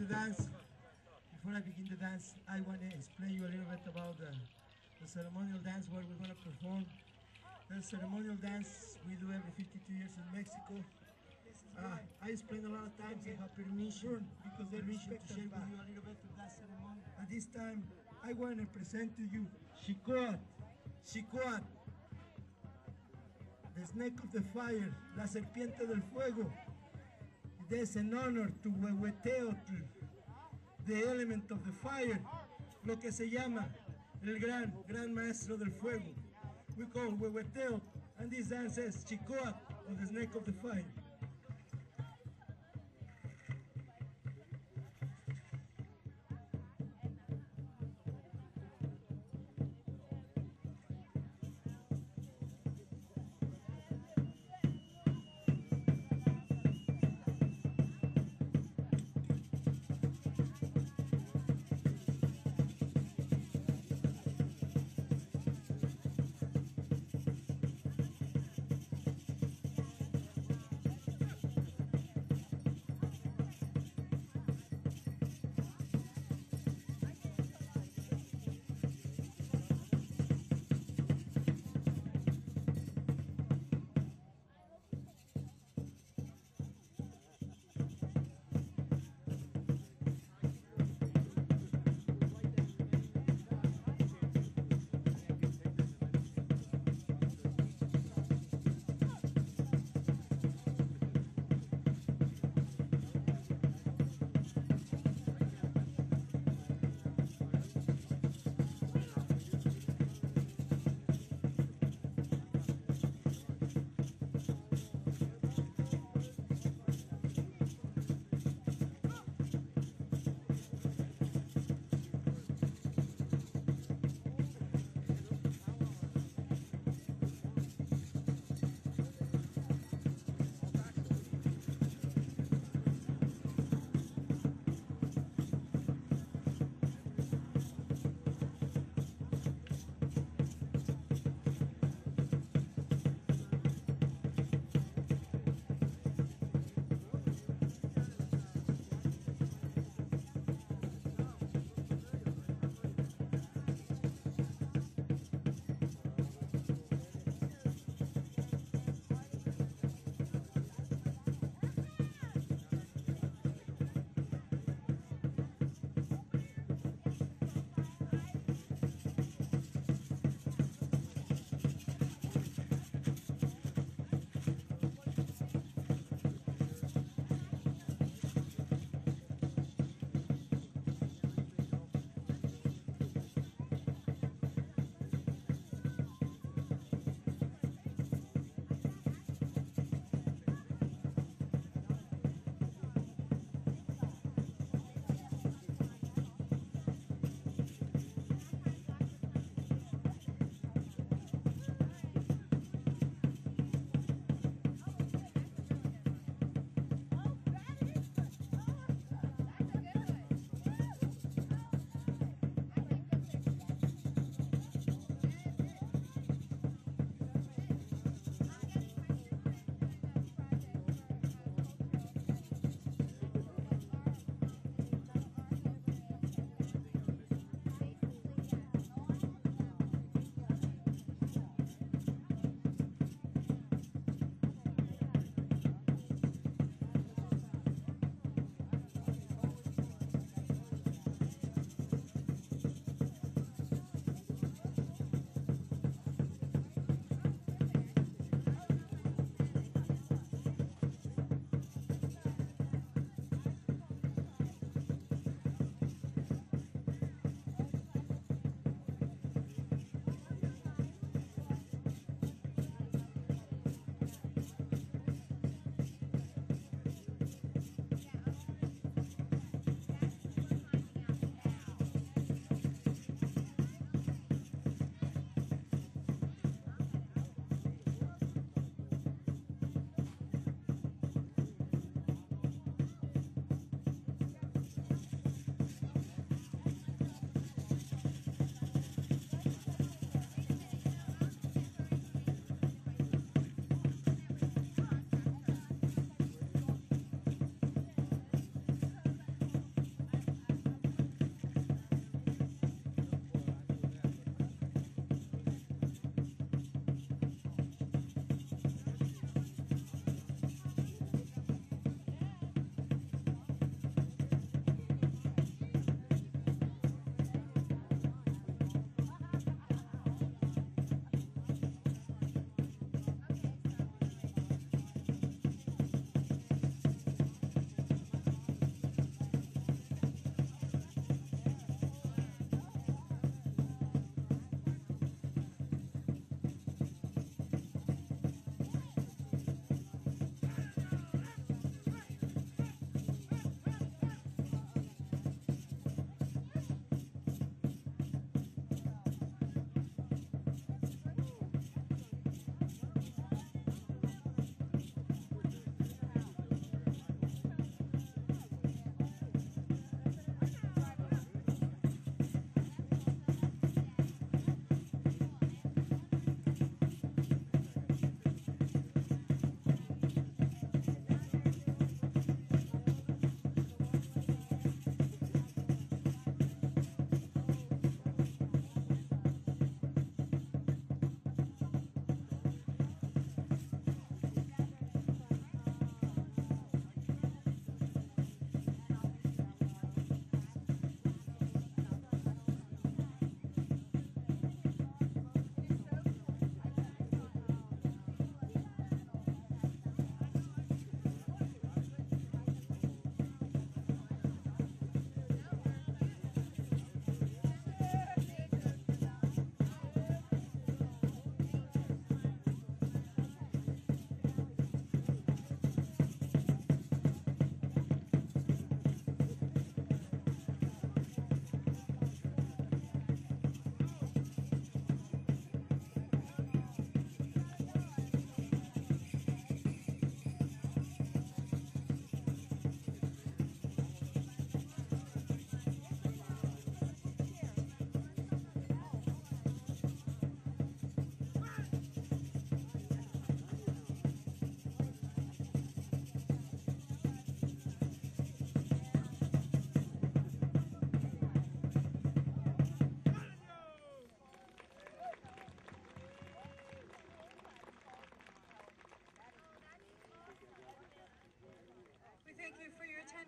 the dance, I want to explain you a little bit about the ceremonial dance where we're going to perform. The ceremonial dance we do every 52 years in Mexico. I explained a lot of times. I have permission because they permission to share with you a little bit of that ceremony. At this time, I want to present to you Xicoat, the snake of the fire, la serpiente del fuego. It is an honor to Huehueteotl, the element of the fire, lo que se llama el gran maestro del fuego. We call Huehueteotl, and this dance is Xicoat, or the snake of the fire.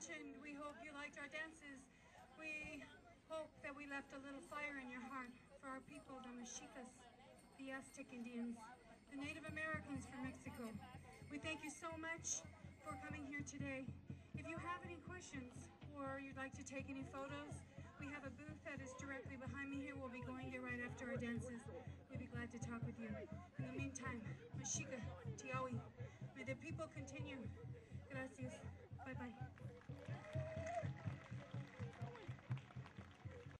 much, and we hope you liked our dances. We hope that we left a little fire in your heart for our people, the Mexicas, the Aztec Indians, the Native Americans from Mexico. We thank you so much for coming here today. If you have any questions or you'd like to take any photos, we have a booth that is directly behind me here. We'll be going there right after our dances. We'd be glad to talk with you. In the meantime, Mechica, Tiawi, may the people continue. Gracias. Bye-bye.